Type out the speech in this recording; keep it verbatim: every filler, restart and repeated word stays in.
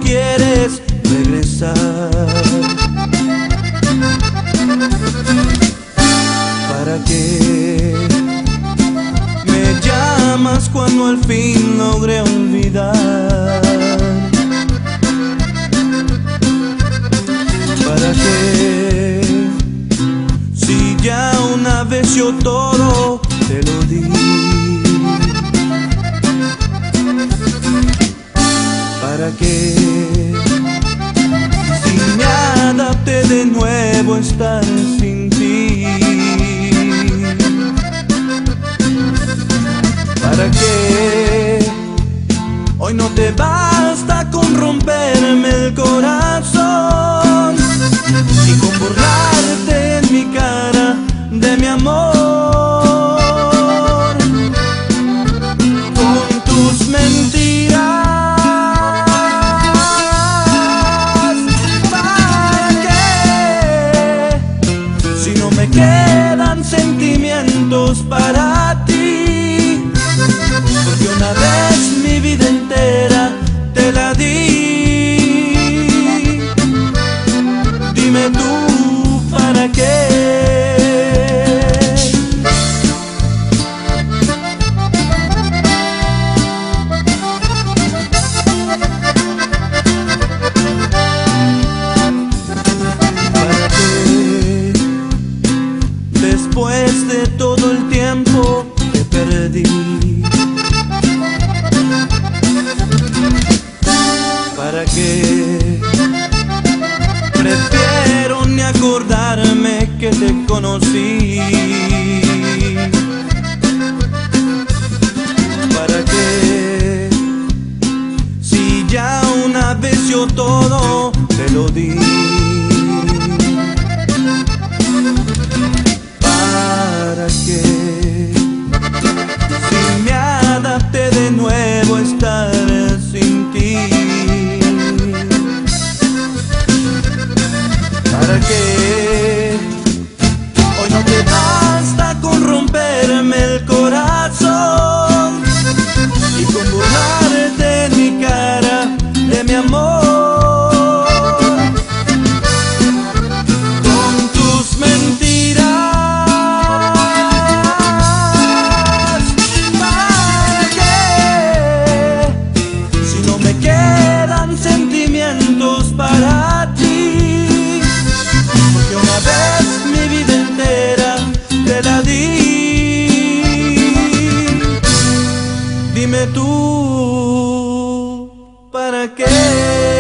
quieres regresar. ¿Para qué me llamas cuando al fin logré olvidar? ¿Para qué si ya una vez yo todo te lo di? ¿Para qué si me adapté de nuevo a estar sin ti? ¿Para qué hoy no te basta con romperme el corazón y con burlarte en mi cara de mi amor? Con tus mentiras, ¿para qué? Si no me quedan sentimientos para ti, porque una vez mi vida entera te la di. Dime tú, ¿para qué? ¿Para qué? Después de todo el tiempo que perdí, ¿para qué? Prefiero ni acordarme que te conocí. ¿Para qué? Si ya una vez yo todo te lo di. ¿Para qué? Si me adapté de nuevo a estar sin ti. ¿Para qué hoy no te basta con romperme el corazón y con burlarte en mi cara de mi amor? Con tus mentiras, ¿para qué? Si no me quedan sentimientos para ti, porque una vez mi vida entera te la di. Dime tú, ¿para qué?